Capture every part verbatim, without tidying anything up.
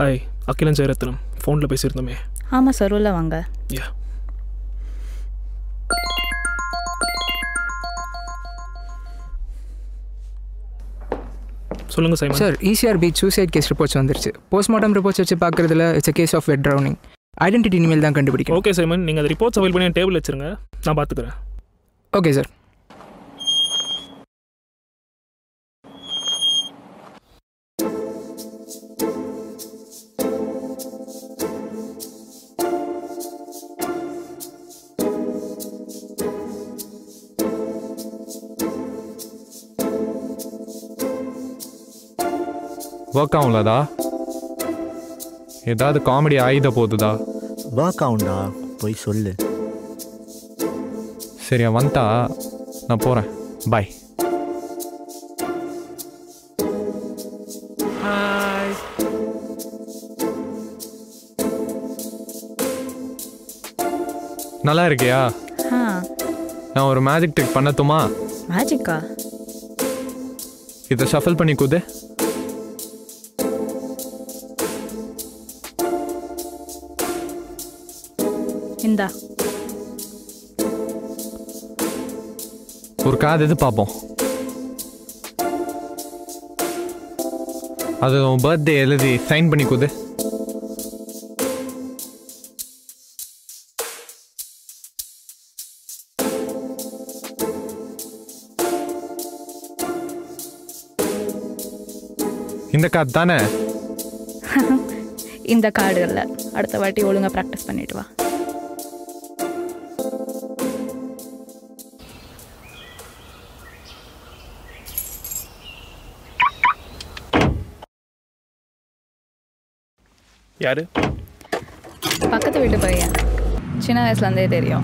Hi, Akilan Jayaratnam. ஃபோனில் பேசியிருந்தோமே. ஆமாம் sir, உள்ள வாங்க. யா சொல்லுங்கள் Simon. Sir, ECR beach suicide case reports வந்துருச்சு. போஸ்ட்மார்ட்டம் ரிப்போர்ட்ஸ் வச்சு பார்க்குறதுல it's case of wet drowning. Identity இனிமேல் தான் கண்டுபிடிக்கும். ஓகே சைமன், நீங்கள் அந்த ரிப்போர்ட்ஸ் அவைல் பண்ணி டேபிள் வச்சுருங்க, நான் பார்த்துக்கிறேன். Okay sir. ஒர்க் ஆகும்லதா? ஏதாவது காமெடி ஆயுத போகுதுதா? ஒர்க் ஆகும்டா, போய் சொல்லு. சரியா, வந்துட்டா நான் போகிறேன். பாய். ஹாய். நல்லா இருக்கியா? ஆ, நான் ஒரு மேஜிக் ட்ரிக் பண்ணட்டுமா? மேஜிக்கா? இதை ஷஃபில் பண்ணி குது. இந்தா. ஒரு காது எது பார்ப்போம். அது உன் பர்த்டே எழுதி சைன் பண்ணி குது. இந்த கார்டு தானே? இந்த கார்டு இல்லை, அடுத்த வாட்டி ஒழுங்காக ப்ராக்டிஸ் பண்ணிட்டு வா. யாரு? பக்கத்து வீட்டு பையன், சின்ன வயசுலேருந்தே தெரியும்.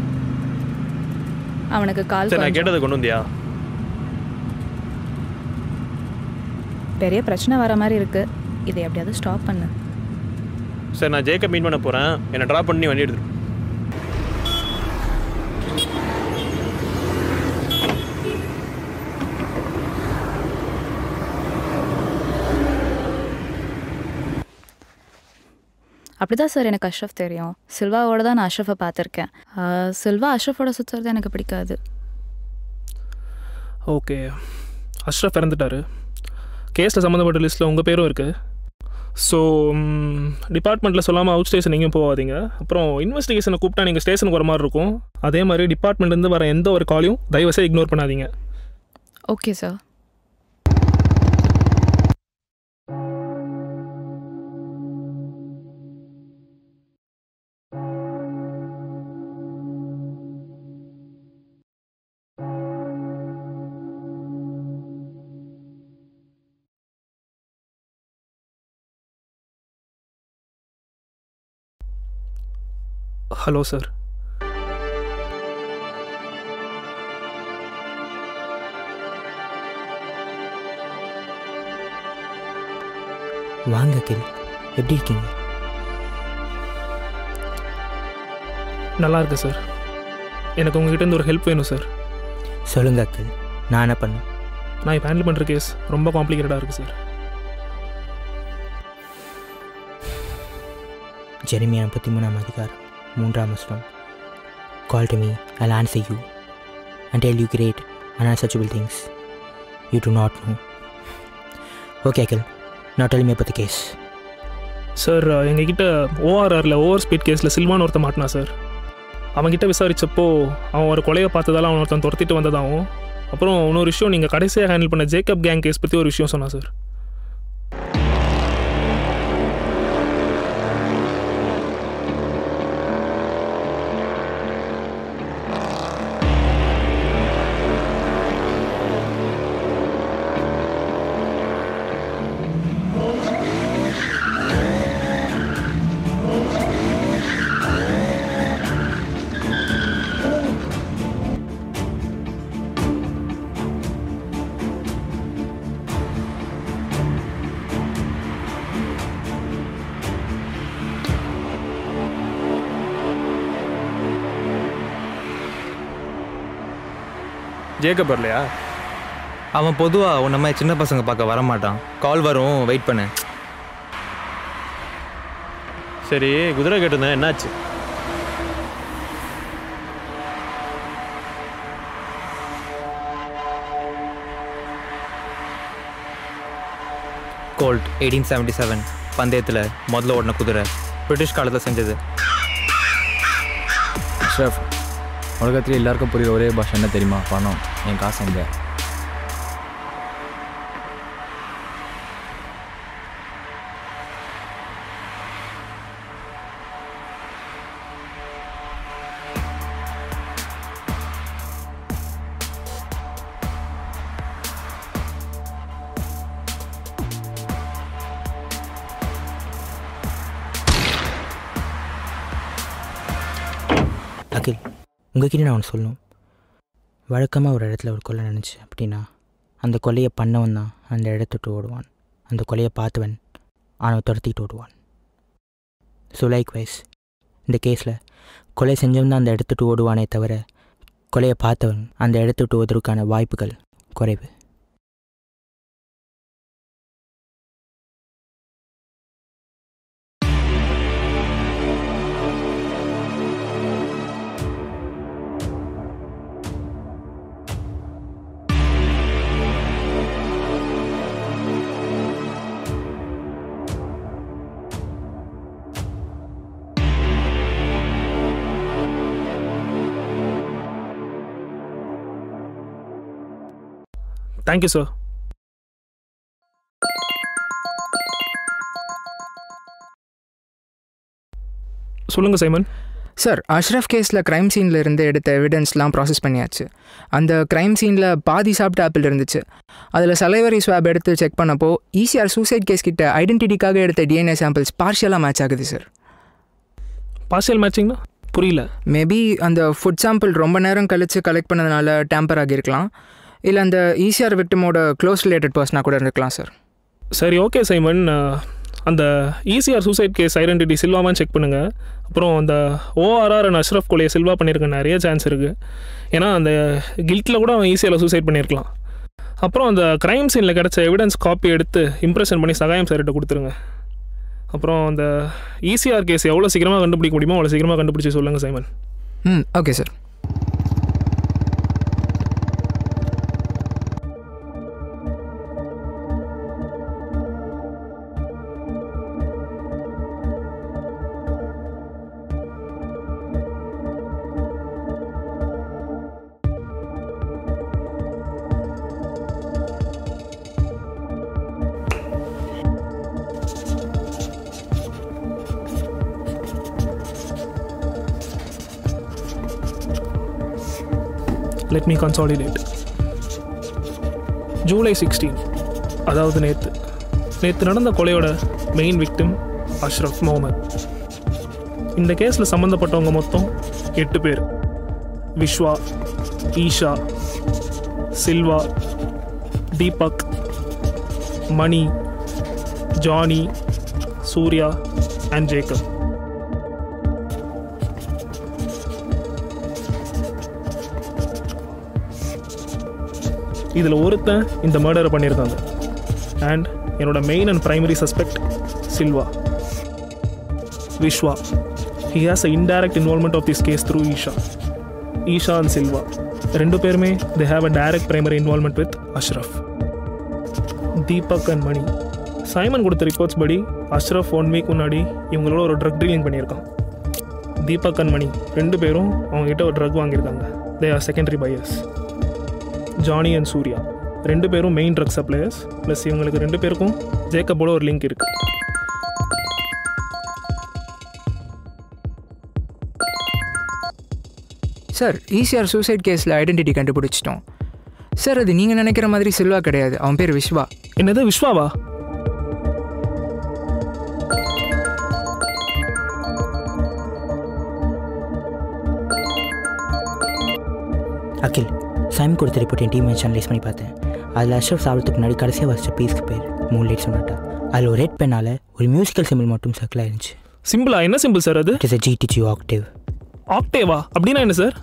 அவனுக்கு கால் சரி, நான் கேட்டதை கொண்டு வந்தியா? பெரிய பிரச்சனை வர மாதிரி இருக்கு, இதை எப்படியாவது ஸ்டாப் பண்ணு. சரி, நான் ஜேக்கப் மீட் பண்ண போகிறேன், என்னை ட்ராப் பண்ணி வண்டி எடுத்துரு. அப்படிதான் சார் எனக்கு அஷ்ரஃப் தெரியும். சில்வாவோட தான் நான் அஷ்ரஃபை பார்த்துருக்கேன். சில்வா அஷ்ரஃபோட சுற்றுறது எனக்கு பிடிக்காது. ஓகே, அஷ்ரஃப் இறந்துட்டாரு. கேஸில் சம்மந்தப்பட்ட லிஸ்ட்டில் உங்கள் பேரும் இருக்குது. ஸோ டிபார்ட்மெண்ட்டில் சொல்லாமல் அவுட் ஸ்டேஷன் எங்கேயும் போகாதீங்க. அப்புறம் இன்வெஸ்டிகேஷனை கூப்பிட்டா நீங்கள் ஸ்டேஷனுக்கு வர மாதிரி இருக்கும். அதே மாதிரி டிபார்ட்மெண்ட்லேருந்து வர எந்த ஒரு காலையும் தயவுசெய்து இக்னோர் பண்ணாதீங்க. Okay sir. Hello sir. வாங்க அகில், எப்படி இருக்கீங்க? நல்லா இருக்கு சார். எனக்கு உங்ககிட்ட ஒரு ஹெல்ப் வேணும் சார். சொல்லுங்க அகில், நான் என்ன பண்ணேன்? நான் இப்போ ஹேண்டில் பண்ணுற கேஸ் ரொம்ப காம்ப்ளிகேட்டடாக இருக்குது சார். ஜெரமியா முப்பத்தி மூணாம் அதிகாரம் மூன்றாம் வசனம். Call to me, I'll answer you and tell you great and unsearchable things you do not know. Okay Akhil, now tell me about the case. Sir, எங்ககிட்ட ஓஆர்ஆரில் ஓவர் ஸ்பீட் கேஸில் சில்வான்னு ஒருத்தன் மாட்டினா சார். அவன்கிட்ட விசாரித்தப்போ அவன் ஒரு கொலையை பார்த்ததால அவன் ஒருத்தன் துரத்திட்டு வந்ததாகவும், அப்புறம் இன்னொரு விஷயம், நீங்கள் கடைசியாக ஹேண்டில் பண்ண ஜேக்கப் கேங் கேஸ் பற்றி ஒரு விஷயம் சொன்னான் சார். ஜேக்கப் வரலையா? அவன் பொதுவாக உன்ன மாதிரி சின்ன பசங்க பார்க்க வரமாட்டான். கால் வரும், வெயிட் பண்ணு. சரி குதிரை கேட்டிருந்தேன், என்னாச்சு? கோல்ட் எயிட்டீன் செவன்ட்டி செவன் பந்தயத்தில் முதல்ல ஓடின குதிரை, பிரிட்டிஷ் காலத்தில் செஞ்சது. அஷ்ரஃப், உலகத்தில் எல்லாருக்கும் புரியுற ஒரே பாஷை என்ன தெரியுமா? பணம். என் காசு எங்க? அகில், உங்ககிட்ட நான் ஒன்று சொல்லணும். வழக்கமாக ஒரு இடத்துல ஒரு கொலை நினச்சி அப்படின்னா அந்த கொலையை பண்ணவன் தான் அந்த இடத்துட்டு ஓடுவான், அந்த கொலையை பார்த்தவன் அவனை துரத்திட்டு ஓடுவான். ஸோ லைக் வைஸ் இந்த கேஸில் கொலை செஞ்சவன் தான் அந்த இடத்துட்டு ஓடுவானே தவிர கொலையை பார்த்தவன் அந்த இடத்துட்டு ஓடுவதற்கான வாய்ப்புகள் குறைவு. Thank you sir. சொல்லுங்கள் சைமன். சார், அஷ்ரஃப் கேஸில் க்ரைம் சீனில் இருந்து எடுத்த எவிடன்ஸ்லாம் ப்ராசஸ் பண்ணியாச்சு. அந்த க்ரைம் சீனில் பாதி சாப்பிட்ட ஆப்பிள் இருந்துச்சு. அதில் சலைவரி ஸ்வாப் எடுத்து செக் பண்ணப்போ ஈசிஆர் சூசைட் கேஸ் கிட்ட ஐடென்டிட்டிக்காக எடுத்த டிஎன்ஏ சாம்பிள்ஸ் பார்ஷியலாக மேட்ச் ஆகுது சார். பார்ஷியல் மேட்சிங்னா புரியல. மேபி அந்த ஃபுட் சாம்பிள் ரொம்ப நேரம் கழித்து கலெக்ட் பண்ணதுனால டேம்பர் ஆகியிருக்கலாம், இல்லை அந்த ஈசிஆர் விக்டிமோட க்ளோஸ் ரிலேட்டட் பர்சனாக கூட இருக்கலாம் சார். சரி, ஓகே சைமன். அந்த ஈசிஆர் சூசைட் கேஸ் ஐடென்டிட்டி சில்வாமான்னு செக் பண்ணுங்கள். அப்புறம் அந்த ஓஆர்ஆர் அண்ட் அஷ்ரஃப் கொலையை சில்வா பண்ணியிருக்க நிறைய சான்ஸ் இருக்குது. ஏன்னா அந்த கில்ட்டில் கூட அவன் ஈஸியாக சூசைட் பண்ணியிருக்கலாம். அப்புறம் அந்த க்ரைம் சீனில் கிடச்ச எவிடன்ஸ் காப்பி எடுத்து இம்ப்ரெஷன் பண்ணி சகாயம் சார்கிட்ட கொடுத்துருங்க. அப்புறம் அந்த ஈசிஆர் கேஸ் எவ்வளோ சீக்கிரமாக கண்டுபிடிக்க முடியுமோ அவ்வளோ சீக்கிரமாக கண்டுபிடிச்சி சொல்லுங்கள் சைமன். ம், okay sir. Let me consolidate. July sixteen, அதாவது நேற்று நேற்று நடந்த கொலையோட மெயின் விக்டிம் அஷ்ரஃப் முகமது. இந்த கேஸில் சம்மந்தப்பட்டவங்க மொத்தம் எட்டு பேர். Vishwa, Isha, Silva, Deepak, Mani, Johnny, Surya and Jacob. இதில் ஒருத்தன் இந்த மர்டரை பண்ணியிருக்காங்க. அண்ட் என்னோட main and primary suspect Silva. Vishwa, he has a indirect involvement of this case through Isha. Isha and Silva ரெண்டு பேருமே they have a direct primary involvement with Ashraf. Deepak and Mani, Simon கொடுத்த ரிப்போர்ட்ஸ் படி அஷ்ரஃப் ஒன் வீக் முன்னாடி இவங்களோட ஒரு ட்ரக் டீலிங் பண்ணியிருக்கான். தீபக் அண்ட் மணி ரெண்டு பேரும் அவங்ககிட்ட ஒரு ட்ரக் வாங்கியிருக்காங்க. They are secondary buyers. Johnny and Surya ரெண்டு பேரும் மெயின் ட்ரக் சப்ளையர்ஸ். ப்ளஸ் இவங்களுக்கு ரெண்டு பேருக்கும் ஜேக்கப்போட ஒரு லிங்க் இருக்குது. சார், ஈசிஆர் சூசைட் கேஸில் ஐடென்டிட்டி கண்டுபிடிச்சிட்டோம் சார். அது நீங்கள் நினைக்கிற மாதிரி சில்வா கிடையாது, அவன் பேர் விஸ்வா. என்னது, விஸ்வாவா? அகில், சைம் கொடுத்த ரிப்போர்ட் என் டீம் அனலைஸ் பண்ணி பார்த்தேன். அதில் அஷ்ரஃப் சாப்பிட்றதுக்கு முன்னாடி கடைசியாக வச்ச பீஸ்க்கு பேர் மூணு லைட் சொன்னாட்டா. அதில் ஒரு ரெட் பெண்ணால் ஒரு மியூசிக்கல் சிம்பிள் மட்டும் சர்க்கிள் ஆயிருந்துச்சு. சிம்பிளா? என்ன சிம்பிள் சார் அது? It is a GDG octave. ஆக்டேவா? அப்படின்னா என்ன சார்?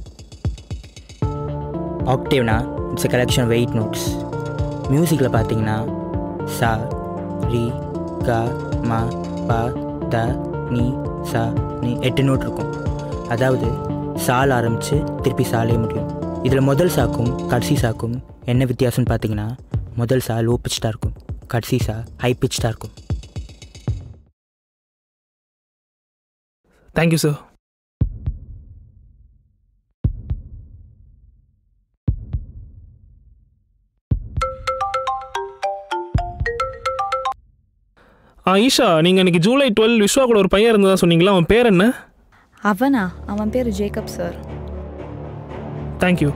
ஆக்டேவ்னா it's a collection of eight notes. மியூசிக்கில் பார்த்தீங்கன்னா சா, ரி, க, ம, ப, த, நீ சா நீ எட்டு நோட் இருக்கும். அதாவது சால் ஆரம்பித்து திருப்பி சாலே முடியும். இதில் முதல் சாக்கும் கடைசி சாக்கும் என்ன வித்தியாசம்னு பார்த்தீங்கன்னா, முதல் சா லோ பிச்சாக இருக்கும், கடைசி சா ஹை பிச்சாக இருக்கும். Thank you sir. ஆ ஈஷா, நீங்கள் இன்னைக்கு ஜூலை டுவெல் விஸ்வா கூட ஒரு பையன் இருந்ததா சொன்னீங்களா? அவன் பேர் என்ன? அவனா? அவன் பேர் Jacob sir. Thank you.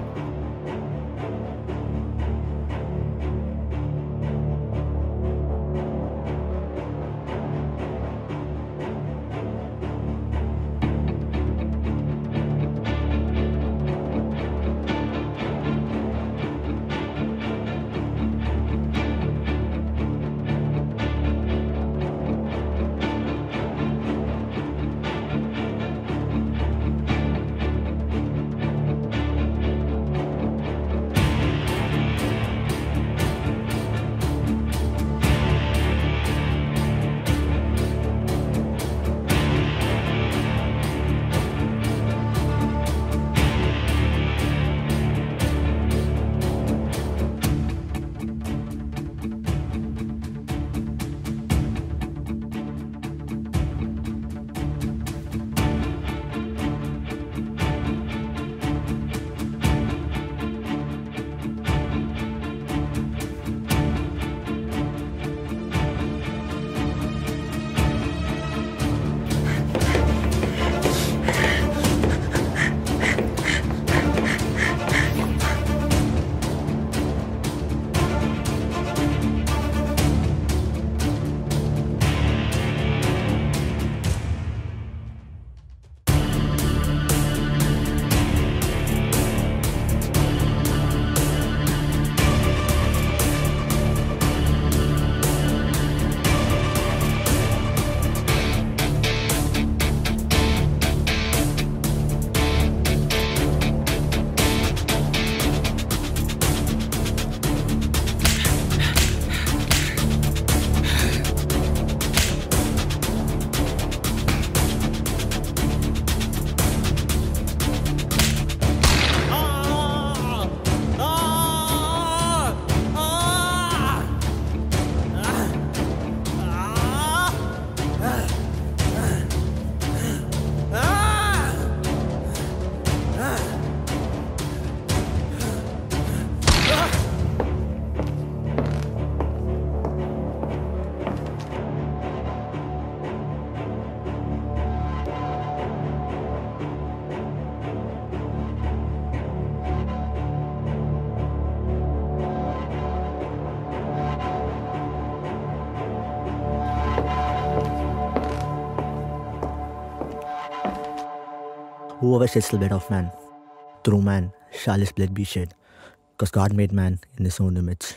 Whoever sets the bed of man, through man shall his blood be shed, because God made man in his own image.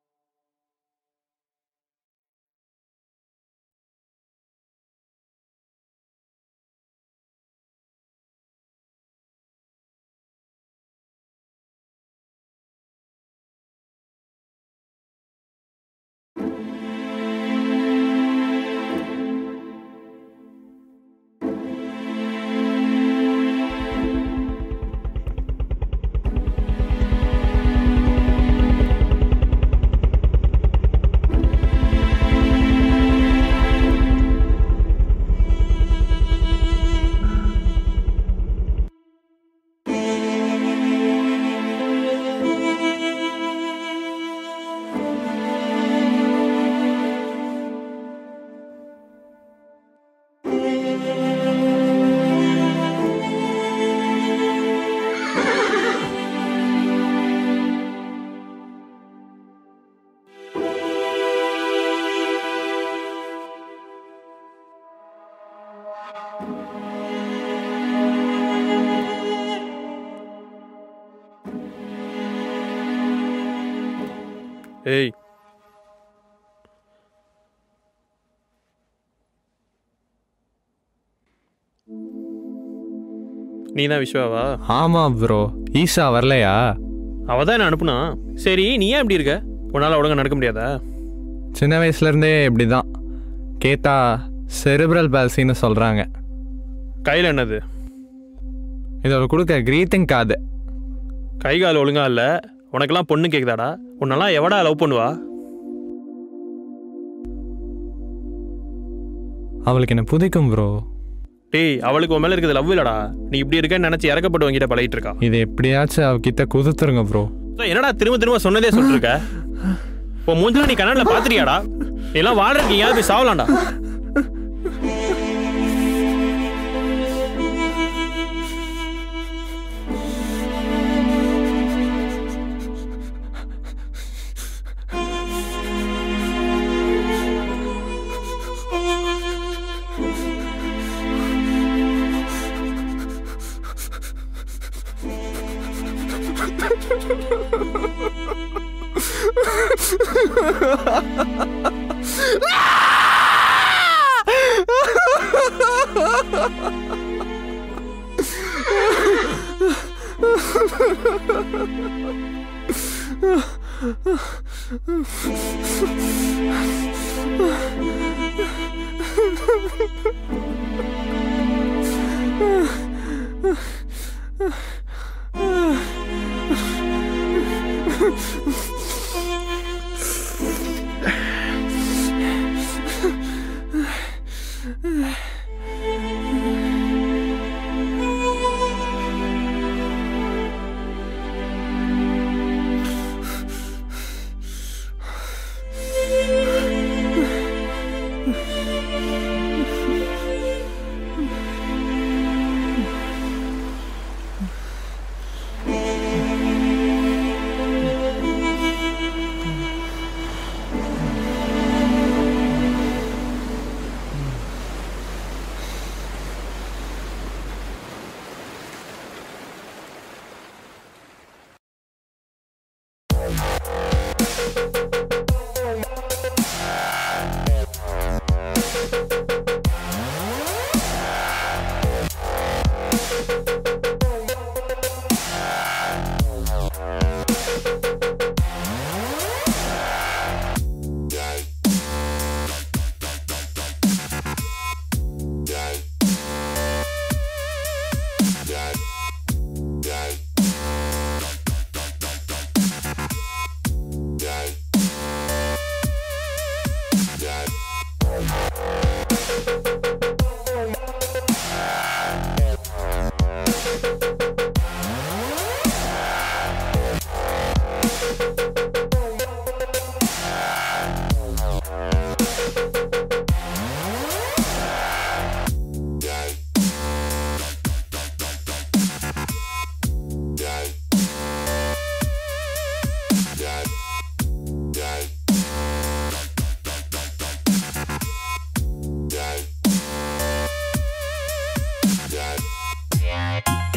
ஏய், நீ தான் விஸ்வாவா? ஆமாம் ப்ரோ. ஈஷா வரலையா? அவள் தான் என்ன அனுப்புனா. சரி, நீ ஏன் இப்படி இருக்க? உன்னால் ஒழுங்கா நடக்க முடியாதா? சின்ன வயசுலேருந்தே இப்படி தான். கேட்டா செரிப்ரல் பால்சின்னு சொல்கிறாங்க. கையில் என்னது? இதோட கொடுக்க க்ரீட்டிங் கார்டு. கை கால் ஒழுங்கா இல்லை. உனக்கெல்லாம் பொண்ணு கேட்குதாடா? உன்னெல்லாம் எவடா லவ் பண்ணுவா? அவளுக்கு என்ன பிடிக்கும் ப்ரோ. டேய், அவளுக்கு உன் மேலே இருக்குது லவ் இல்லடா. நீ இப்படி இருக்கேன்னு நினச்சி இறக்கப்பட்டு வாங்கிட்ட பழகிட்டு இருக்கா. இது எப்படியாச்சும் அவகிட்ட குதுத்துருங்க ப்ரோ. என்னடா திரும்ப திரும்ப சொன்னதே சொல்லிருக்க? இப்போ மூஞ்சில நீ கண்ணாடில் பார்த்துறியாடா? எல்லாம் வாழ்றதுக்கு ஏன் போய் சாவலாம்டா. Yeah.